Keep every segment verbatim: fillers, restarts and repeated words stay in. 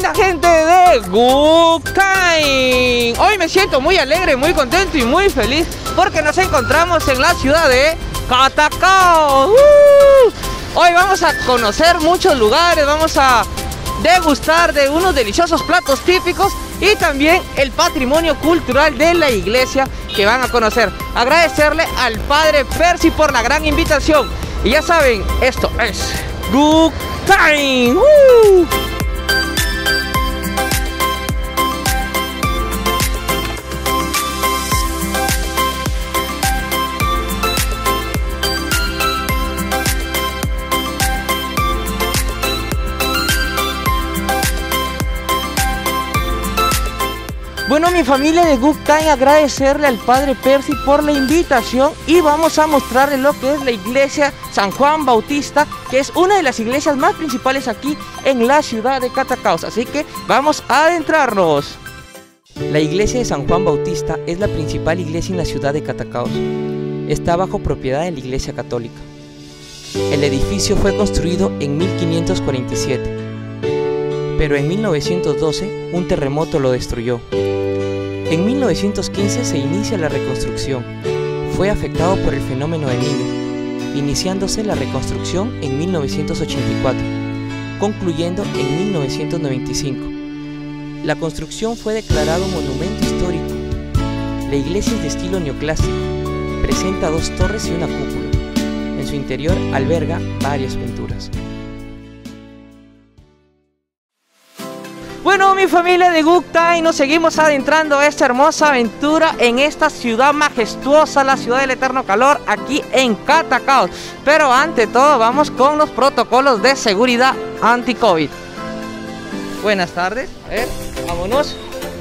linda gente de Good Time. Hoy me siento muy alegre, muy contento y muy feliz porque nos encontramos en la ciudad de Catacaos. ¡Uh! Hoy vamos a conocer muchos lugares, vamos a degustar de unos deliciosos platos típicos y también el patrimonio cultural de la iglesia que van a conocer. Agradecerle al padre Percy por la gran invitación. Y ya saben, esto es Good Time. ¡Uh! Bueno, mi familia de Good Time, agradecerle al padre Percy por la invitación y vamos a mostrarle lo que es la iglesia San Juan Bautista, que es una de las iglesias más principales aquí en la ciudad de Catacaos. Así que vamos a adentrarnos. La iglesia de San Juan Bautista es la principal iglesia en la ciudad de Catacaos. Está bajo propiedad de la iglesia católica. El edificio fue construido en mil quinientos cuarenta y siete, pero en mil novecientos doce un terremoto lo destruyó. En mil novecientos quince se inicia la reconstrucción. Fue afectado por el fenómeno del Niño, iniciándose la reconstrucción en mil novecientos ochenta y cuatro, concluyendo en mil novecientos noventa y cinco. La construcción fue declarado monumento histórico. La iglesia es de estilo neoclásico, presenta dos torres y una cúpula. En su interior alberga varias pinturas. Bueno, mi familia de Good Time, nos seguimos adentrando a esta hermosa aventura en esta ciudad majestuosa, la ciudad del eterno calor, aquí en Catacaos. Pero ante todo vamos con los protocolos de seguridad anti-COVID. Buenas tardes, a ver, vámonos.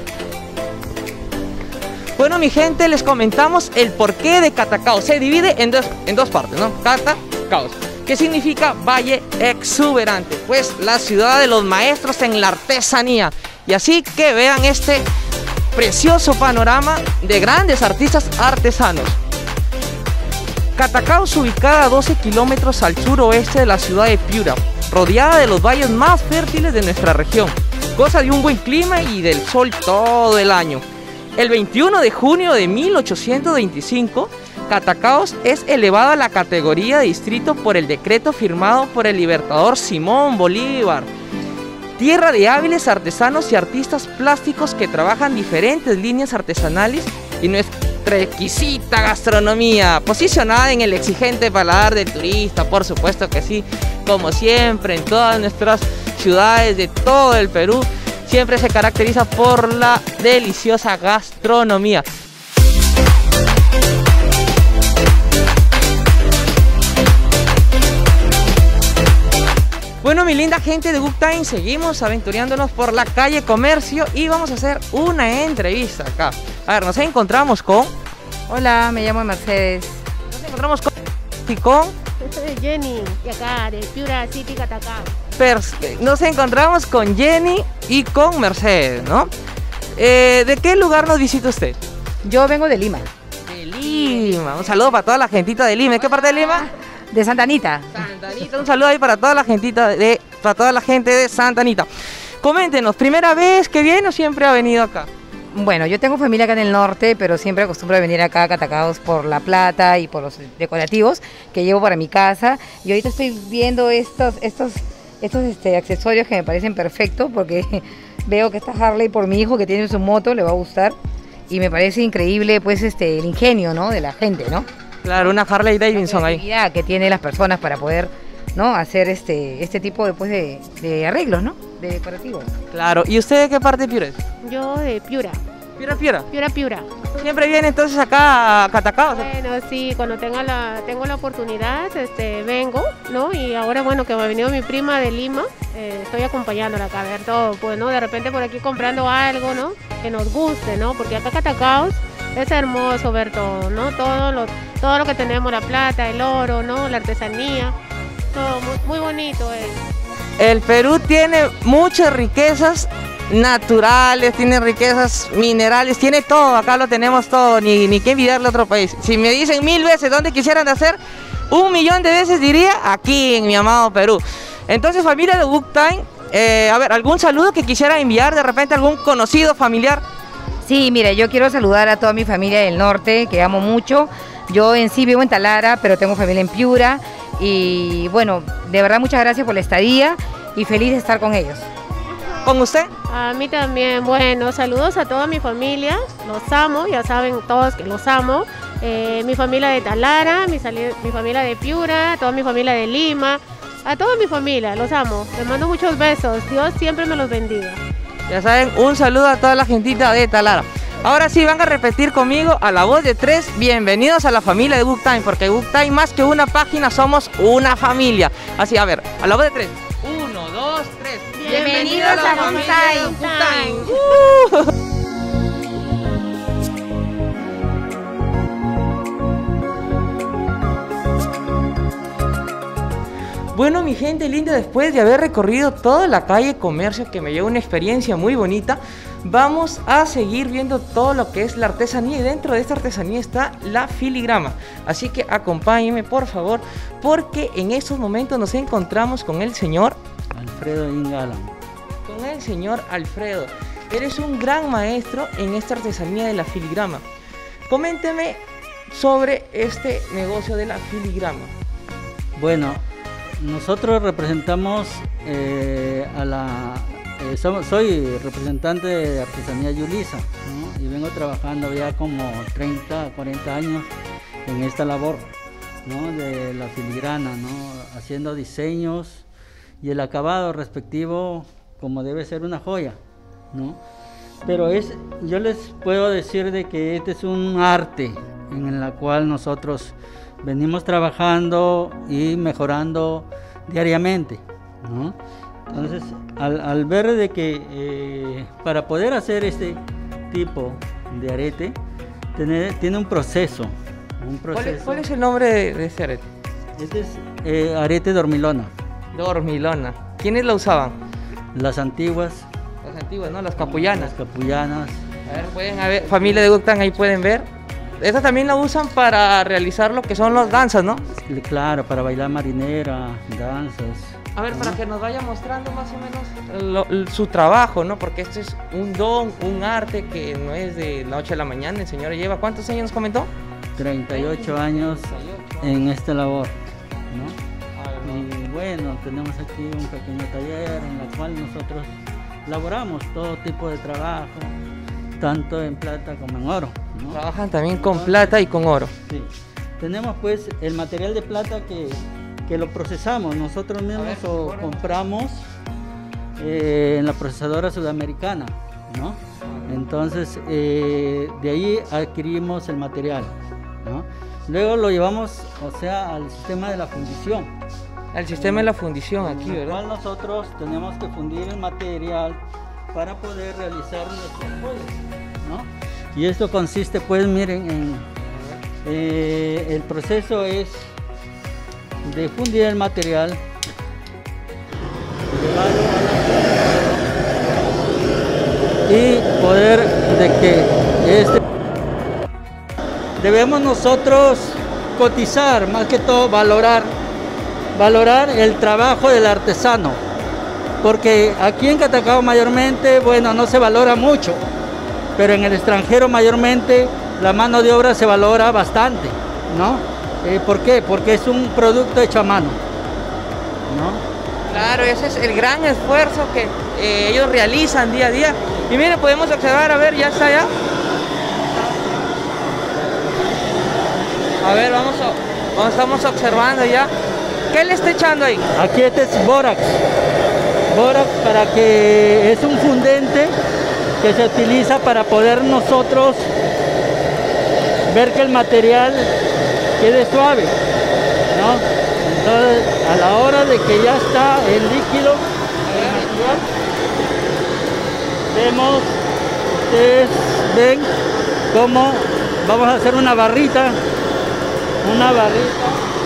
Bueno, mi gente, les comentamos el porqué de Catacaos. Se divide en dos, en dos partes, ¿no? Catacaos, ¿qué significa valle exuberante? Pues la ciudad de los maestros en la artesanía. Y así que vean este precioso panorama de grandes artistas artesanos. Catacaos, ubicada a doce kilómetros al suroeste de la ciudad de Piura, rodeada de los valles más fértiles de nuestra región. Goza de un buen clima y del sol todo el año. El veintiuno de junio de mil ochocientos veinticinco, Catacaos es elevado a la categoría de distrito por el decreto firmado por el libertador Simón Bolívar. Tierra de hábiles artesanos y artistas plásticos que trabajan diferentes líneas artesanales y nuestra exquisita gastronomía, posicionada en el exigente paladar del turista, por supuesto que sí, como siempre en todas nuestras ciudades de todo el Perú, siempre se caracteriza por la deliciosa gastronomía. Bueno, mi linda gente de Good Time, seguimos aventurándonos por la calle Comercio y vamos a hacer una entrevista acá. A ver, nos encontramos con... Hola, me llamo Mercedes. Nos encontramos con... y con... Jenny, de acá, de Piura City, Catacaos. Nos encontramos con Jenny y con Mercedes, ¿no? Eh, ¿De qué lugar nos visita usted? Yo vengo de Lima. De Lima. Un saludo para toda la gentita de Lima. ¿De qué parte de Lima? De Santa Anita. Santa Anita, un saludo ahí para toda la gentita de, para toda la gente de Santa Anita. Coméntenos, ¿primera vez que viene o siempre ha venido acá? Bueno, yo tengo familia acá en el norte, pero siempre acostumbro a venir acá a Catacaos por la plata y por los decorativos que llevo para mi casa. Y ahorita estoy viendo estos, estos, estos este, accesorios que me parecen perfectos porque veo que esta Harley por mi hijo que tiene su moto le va a gustar y me parece increíble pues este el ingenio, ¿no?, de la gente, ¿no? Claro, una Harley Davidson ahí. La creatividad que tienen las personas para poder, ¿no?, hacer este, este tipo de, pues, de, de arreglos, ¿no?, de decorativos. Claro, ¿y usted de qué parte de Piura es? Yo de Piura. ¿Piura, Piura? Piura, Piura. ¿Siempre viene entonces acá a Catacaos? Bueno, sí, cuando tenga la, tengo la oportunidad, este, vengo, ¿no? Y ahora, bueno, que me ha venido mi prima de Lima, eh, estoy acompañándola acá a ver todo, pues, ¿no? De repente por aquí comprando algo, ¿no?, que nos guste, ¿no? Porque acá Catacaos es hermoso ver todo, ¿no? Todo lo, todo lo que tenemos, la plata, el oro, ¿no?, la artesanía, todo muy, muy bonito es. El Perú tiene muchas riquezas naturales, tiene riquezas minerales, tiene todo, acá lo tenemos todo, ni, ni que envidiarle a otro país. Si me dicen mil veces dónde quisieran hacer, un millón de veces diría aquí en mi amado Perú. Entonces, familia de Good Time, Eh, a ver, ¿algún saludo que quisiera enviar de repente a algún conocido, familiar? Sí, mire, yo quiero saludar a toda mi familia del norte, que amo mucho. Yo en sí vivo en Talara, pero tengo familia en Piura. Y bueno, de verdad muchas gracias por la estadía y feliz de estar con ellos. ¿Con usted? A mí también, bueno, saludos a toda mi familia, los amo, ya saben todos que los amo. Eh, mi familia de Talara, mi, mi familia de Piura, toda mi familia de Lima, a toda mi familia, los amo. Les mando muchos besos, Dios siempre me los bendiga. Ya saben, un saludo a toda la gentita de Talara. Ahora sí, van a repetir conmigo a la voz de tres, bienvenidos a la familia de Book Time, porque Book Time más que una página, somos una familia. Así, a ver, a la voz de tres. Uno, dos, tres. Bienvenidos a la familia de Book Time. Uh. Bueno, mi gente linda, después de haber recorrido toda la calle Comercio, que me llevó una experiencia muy bonita, vamos a seguir viendo todo lo que es la artesanía, y dentro de esta artesanía está la filigrama. Así que acompáñenme, por favor, porque en estos momentos nos encontramos con el señor Alfredo Ingala. Con el señor Alfredo. Eres un gran maestro en esta artesanía de la filigrama. Coménteme sobre este negocio de la filigrama. Bueno, nosotros representamos eh, a la... Eh, somos, soy representante de Artesanía Yulisa, ¿no? Y vengo trabajando ya como treinta, cuarenta años en esta labor, ¿no? De la filigrana, ¿no? Haciendo diseños y el acabado respectivo como debe ser una joya, ¿no? Pero es, yo les puedo decir de que este es un arte en la cual nosotros venimos trabajando y mejorando diariamente, ¿no? Entonces, al, al ver de que eh, para poder hacer este tipo de arete, tiene, tiene un proceso, un proceso. ¿Cuál es, cuál es el nombre de, de este arete? Este es eh, arete dormilona. Dormilona. ¿Quiénes la usaban? Las antiguas. Las antiguas, ¿no? Las capullanas. Las capullanas. A ver, pueden ver, familia de Guptan, ahí pueden ver. Esta también la usan para realizar lo que son las danzas, ¿no? Claro, para bailar marinera, danzas. A ver, para que nos vaya mostrando más o menos lo, su trabajo, ¿no? Porque este es un don, un arte que no es de la noche a la mañana. El señor lleva, ¿cuántos años nos comentó? treinta y ocho años en esta labor, ¿no? Y bueno, tenemos aquí un pequeño taller en el cual nosotros laboramos todo tipo de trabajo, tanto en plata como en oro, ¿no? Trabajan también con plata y con oro. Sí. Tenemos pues el material de plata que, que lo procesamos nosotros mismos ver, o compramos eh, en la procesadora sudamericana, ¿no? Entonces eh, de ahí adquirimos el material, ¿no? Luego lo llevamos, o sea, al sistema de la fundición. Al sistema de la fundición aquí, ¿verdad? En el cual nosotros tenemos que fundir el material para poder realizar nuestros joyas, ¿no? Y esto consiste, pues, miren, en eh, el proceso es de fundir el material, llevarlo a la y poder de que este debemos nosotros cotizar, más que todo valorar, valorar el trabajo del artesano. Porque aquí en Catacao mayormente, bueno, no se valora mucho, pero en el extranjero mayormente la mano de obra se valora bastante, ¿no? Eh, ¿Por qué? Porque es un producto hecho a mano, ¿no? Claro, ese es el gran esfuerzo que eh, ellos realizan día a día. Y miren, podemos observar, a ver, ya está allá. A ver, vamos, a, vamos estamos observando ya. ¿Qué le está echando ahí? Aquí este es bórax. Bórax para que es un fundente que se utiliza para poder nosotros ver que el material quede suave, ¿no? Entonces, a la hora de que ya está el líquido, vemos, ustedes ven cómo vamos a hacer una barrita, una barrita,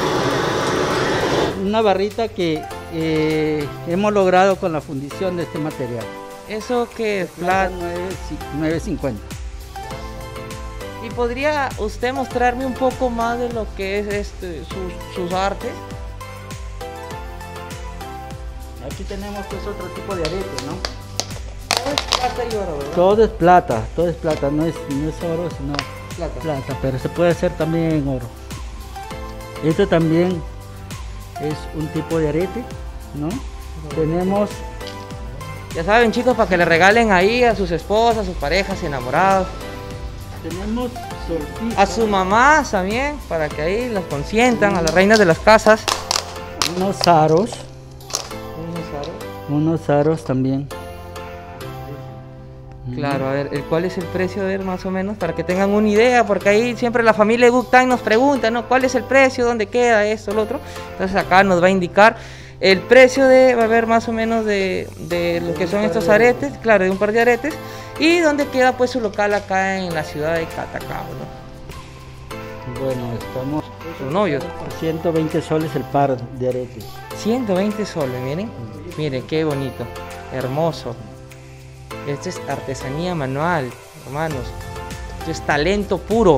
una barrita que eh, hemos logrado con la fundición de este material. ¿Eso que es plata? nueve cincuenta. ¿Y podría usted mostrarme un poco más de lo que es este, sus, sus artes? Aquí tenemos pues otro tipo de arete, ¿no? Todo es plata y oro, ¿verdad? Todo es plata, todo es plata, no es, no es oro, sino Plata. plata, pero se puede hacer también en oro. Esto también es un tipo de arete, ¿no? Tenemos, Ya saben, chicos, para que le regalen ahí a sus esposas, a sus parejas, enamorados, tenemos sortijas, a sus mamás también, para que ahí las consientan, a las reinas de las casas. unos aros, Unos aros. unos aros también. Claro, a ver, ¿el ¿cuál es el precio? A ver, más o menos, para que tengan una idea, porque ahí siempre la familia de Good Time nos pregunta, ¿no? ¿Cuál es el precio? ¿Dónde queda esto, lo otro? Entonces acá nos va a indicar el precio de, va a ver más o menos de, de lo que son estos aretes, claro, de un par de aretes, y dónde queda pues su local acá en la ciudad de Catacao, ¿no? Bueno, estamos Sus novios. por ciento veinte soles el par de aretes. ciento veinte soles, miren, miren qué bonito, hermoso. Esto es artesanía manual, hermanos. Esto es talento puro.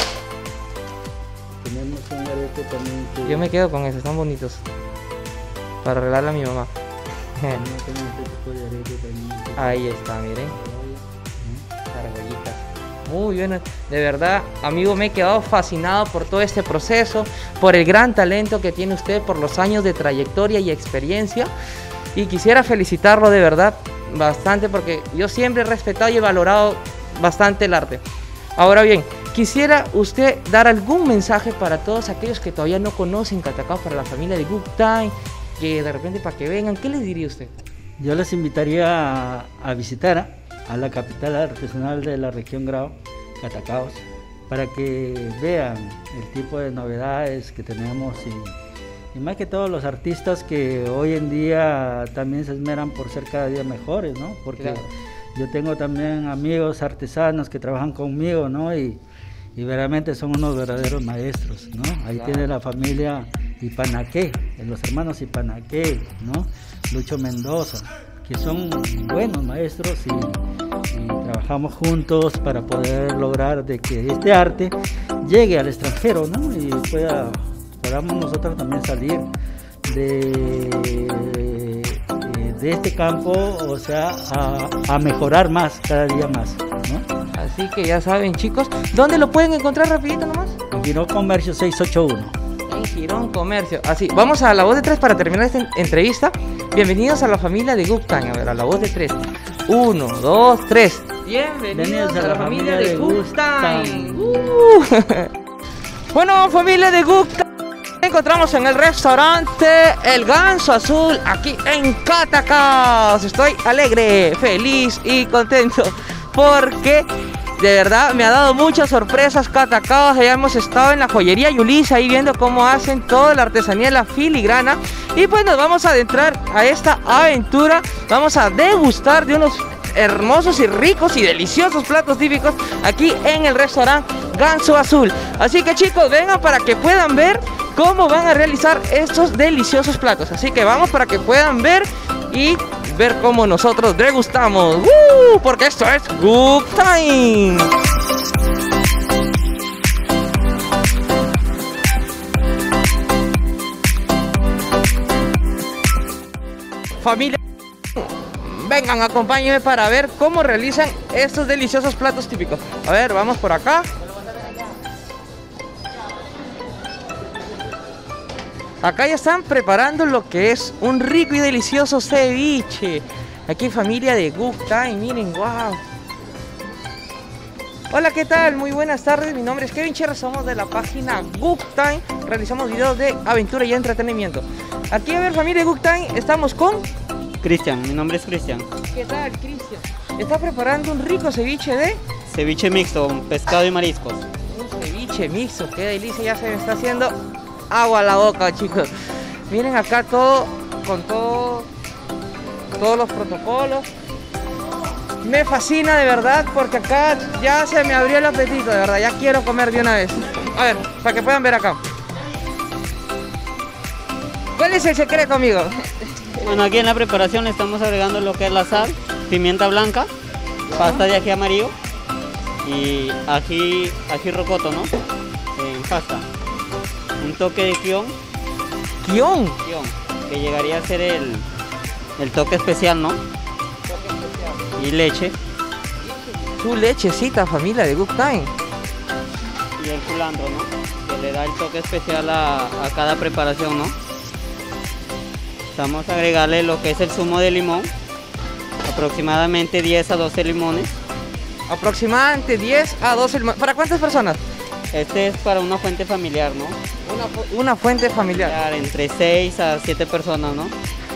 Tenemos un arete también que Yo me quedo con eso, están bonitos. Para regalarle a mi mamá. también tenemos este tipo de arete también. Ahí está, miren. Argollitas. Muy bien, de verdad, amigo, me he quedado fascinado por todo este proceso, por el gran talento que tiene usted, por los años de trayectoria y experiencia. Y quisiera felicitarlo de verdad bastante, porque yo siempre he respetado y he valorado bastante el arte. Ahora bien, quisiera usted dar algún mensaje para todos aquellos que todavía no conocen Catacao, para la familia de Good Time, que de repente para que vengan, ¿qué les diría usted? Yo les invitaría a, a visitar a, a la capital artesanal de la región Grao, Catacaos, para que vean el tipo de novedades que tenemos y, y más que todo los artistas que hoy en día también se esmeran por ser cada día mejores, ¿no? Porque Claro. yo tengo también amigos artesanos que trabajan conmigo, ¿no? Y, y verdaderamente son unos verdaderos maestros, ¿no? Ahí Claro. tiene la familia Ipanaqué, los hermanos Ipanaqué, ¿no? Lucho Mendoza, que son buenos maestros y, y trabajamos juntos para poder lograr de que este arte llegue al extranjero, ¿no? Y pueda, podamos nosotros también salir de, de este campo, o sea, a, a mejorar más, cada día más, ¿no? Así que ya saben, chicos, ¿dónde lo pueden encontrar rapidito nomás? En Girón Comercio seiscientos ochenta y uno. En Girón Comercio. Así, vamos a la voz de tres para terminar esta en- entrevista. Bienvenidos a la familia de Good Time. A ver, a la voz de tres. Uno, dos, tres. Bienvenidos a la familia de Good Time. Uh. Bueno, familia de Good Time, nos encontramos en el restaurante El Ganso Azul, aquí en Catacaos. Estoy alegre, feliz y contento porque de verdad me ha dado muchas sorpresas Catacaos. Ya hemos estado en la joyería Yulisa ahí viendo cómo hacen toda la artesanía, la filigrana. Y pues nos vamos a adentrar a esta aventura. Vamos a degustar de unos hermosos y ricos y deliciosos platos típicos aquí en el restaurante Ganso Azul. Así que chicos, vengan para que puedan ver cómo van a realizar estos deliciosos platos. Así que vamos para que puedan ver y ver cómo nosotros degustamos. ¡Uh! Porque esto es Good Time. Familia, vengan, acompáñenme para ver cómo realizan estos deliciosos platos típicos. A ver, vamos por acá. Acá ya están preparando lo que es un rico y delicioso ceviche. Aquí familia de Good Time, miren, wow. Hola, ¿qué tal? Muy buenas tardes, mi nombre es Kevin Cherra, somos de la página Good Time. Realizamos videos de aventura y entretenimiento. Aquí, a ver, familia de Good Time, estamos con... Cristian, mi nombre es Cristian. ¿Qué tal, Cristian? Está preparando un rico ceviche de... Ceviche mixto, un pescado y mariscos. Un ceviche mixto, qué delicia, ya se me está haciendo agua a la boca, chicos. Miren acá todo, con todo, todos los protocolos. Me fascina de verdad, porque acá ya se me abrió el apetito, de verdad, ya quiero comer de una vez. A ver, para que puedan ver acá. ¿Cuál es el secreto, amigo? Bueno, aquí en la preparación le estamos agregando lo que es la sal, pimienta blanca, pasta de ají amarillo y ají, ají rocoto, ¿no? En pasta. Un toque de kion, Guión. kion, que llegaría a ser el, el toque especial, ¿no? Y leche. Su lechecita, familia de Good Time. Y el culantro, ¿no? Que le da el toque especial a, a cada preparación, ¿no? Vamos a agregarle lo que es el zumo de limón, aproximadamente diez a doce limones. Aproximadamente diez a doce limones. ¿Para cuántas personas? Este es para una fuente familiar, ¿no? Una, fu una fuente familiar. Entre seis a siete personas, ¿no?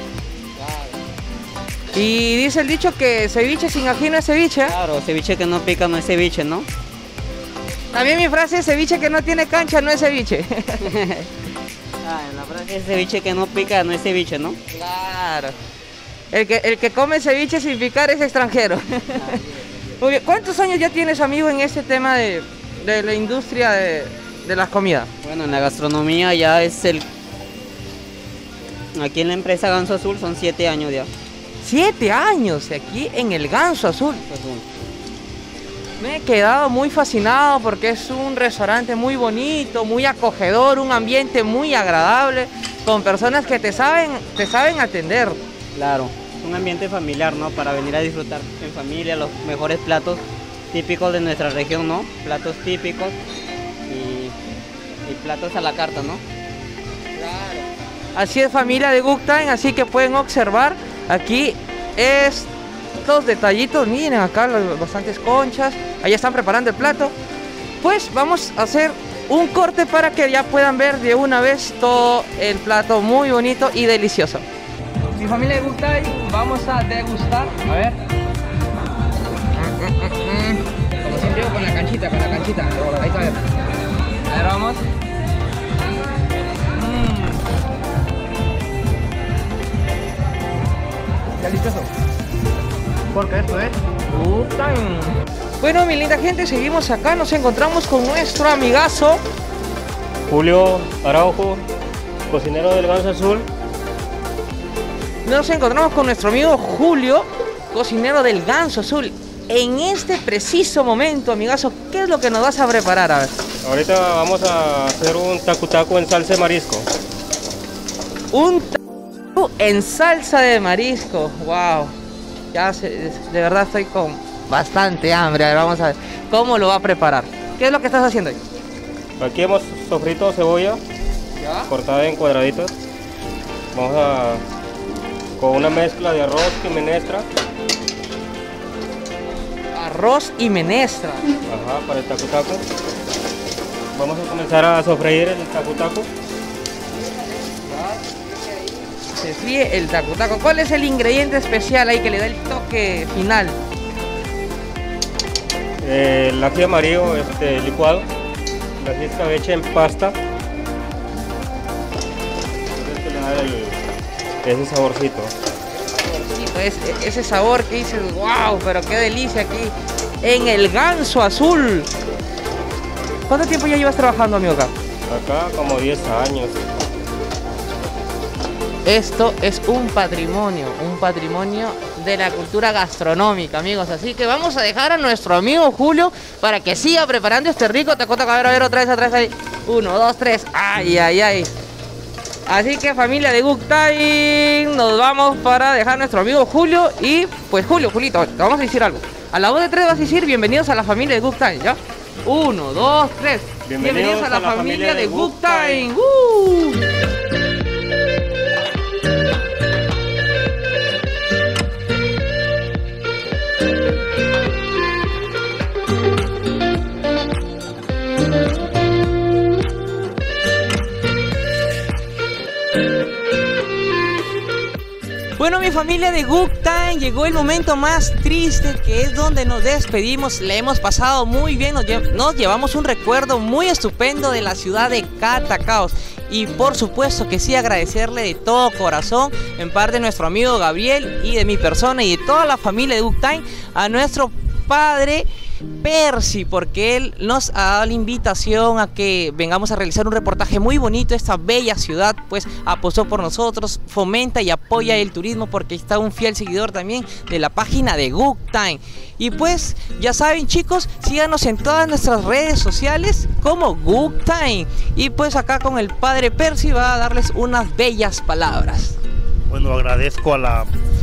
Y dice el dicho que ceviche sin ají no es ceviche. Claro, ceviche que no pica no es ceviche, ¿no? También mi frase es ceviche que no tiene cancha no es ceviche. Ah, en la frase es ceviche que no pica no es ceviche, ¿no? Claro. El que, el que come ceviche sin picar es extranjero. Muy bien. ¿Cuántos años ya tienes, amigo, en este tema de, de la industria de, de las comidas? Bueno, en la gastronomía ya es el... Aquí en la empresa Ganso Azul son siete años ya. Siete años aquí en el Ganso Azul. Me he quedado muy fascinado porque es un restaurante muy bonito, muy acogedor, un ambiente muy agradable, con personas que te saben, te saben atender. Claro, un ambiente familiar, ¿no? Para venir a disfrutar en familia los mejores platos típicos de nuestra región, ¿no? Platos típicos y, y platos a la carta, ¿no? Claro. Así es, familia de Good Time, así que pueden observar aquí estos detallitos, miren acá las bastantes conchas, allá están preparando el plato. Pues vamos a hacer un corte para que ya puedan ver de una vez todo el plato muy bonito y delicioso. Mi familia de Good Time, vamos a degustar, a ver. Como siempre con la canchita, con la canchita, ahí está, a ver. A ver, vamos. Delicioso, porque esto es Good Time. Bueno, mi linda gente, seguimos acá, nos encontramos con nuestro amigazo Julio Araujo, cocinero del Ganso Azul. Nos encontramos con nuestro amigo Julio, cocinero del Ganso Azul. En este preciso momento, amigazo, ¿qué es lo que nos vas a preparar? A ver. Ahorita vamos a hacer un tacu tacu en salsa de marisco. Un tacu en salsa de marisco, wow. Ya se, de verdad estoy con bastante hambre. A ver, vamos a ver cómo lo va a preparar. ¿Qué es lo que estás haciendo ahí? Aquí hemos sofrito cebolla, ¿ya? Cortada en cuadraditos. Vamos a con una mezcla de arroz y menestra. Arroz y menestra. Ajá, para el tacu tacu. Vamos a comenzar a sofreír el tacu tacu. Se fríe el tacu tacu. ¿Cuál es el ingrediente especial ahí que le da el toque final? Eh, el ají amarillo este, licuado. El ají escabeche en pasta. Es que le da el, ese saborcito. Es, ese sabor que dices, wow, pero qué delicia aquí en el Ganso Azul. ¿Cuánto tiempo ya llevas trabajando, amigo, acá? Acá como diez años. Esto es un patrimonio, un patrimonio de la cultura gastronómica, amigos. Así que vamos a dejar a nuestro amigo Julio para que siga preparando este rico tacu tacu. A ver, a ver, otra vez, otra vez ahí. Uno, dos, tres. Ay, ay, ay. Así que, familia de Good Time, nos vamos para dejar a nuestro amigo Julio. Y pues Julio, Julito, te vamos a decir algo. A la voz de tres vas a decir bienvenidos a la familia de Good Time, ¿ya? Uno, dos, tres. Bienvenidos, bienvenidos a, la, a la familia, familia de Good Time. Time. Uh. Bueno, mi familia de Good Time, llegó el momento más triste, que es donde nos despedimos. Le hemos pasado muy bien, nos, lle nos llevamos un recuerdo muy estupendo de la ciudad de Catacaos. Y por supuesto que sí, agradecerle de todo corazón, en parte de nuestro amigo Gabriel y de mi persona y de toda la familia de Good Time, a nuestro padre Percy, porque él nos ha dado la invitación a que vengamos a realizar un reportaje muy bonito. Esta bella ciudad pues apostó por nosotros, fomenta y apoya el turismo, porque está un fiel seguidor también de la página de Good Time. Y pues ya saben, chicos, síganos en todas nuestras redes sociales como Good Time. Y pues acá con el padre Percy va a darles unas bellas palabras. Bueno, agradezco a la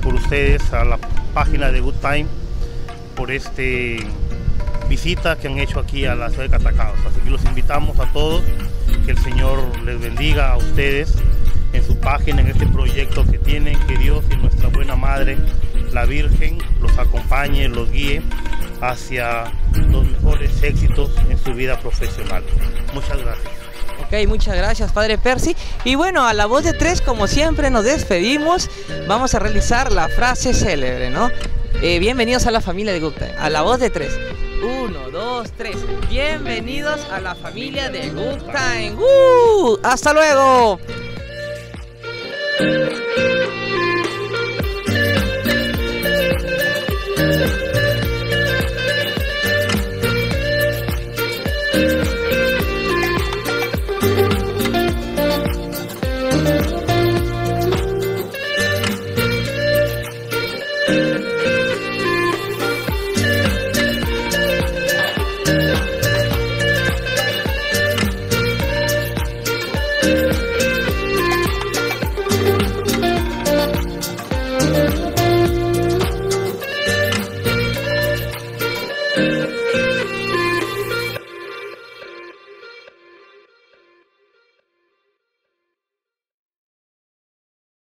por ustedes a la página de Good Time por este visita que han hecho aquí a la ciudad de Catacaos. Así que los invitamos a todos, que el Señor les bendiga a ustedes en su página, en este proyecto que tienen, que Dios y nuestra buena Madre, la Virgen, los acompañe, los guíe hacia los mejores éxitos en su vida profesional. Muchas gracias. Ok, muchas gracias, Padre Percy. Y bueno, a la voz de tres, como siempre, nos despedimos. Vamos a realizar la frase célebre, ¿no? Eh, bienvenidos a la familia de Good Time. A la voz de tres. Uno, dos, tres. Bienvenidos a la familia de Good Time. ¡Uh! ¡Hasta luego! Thank you.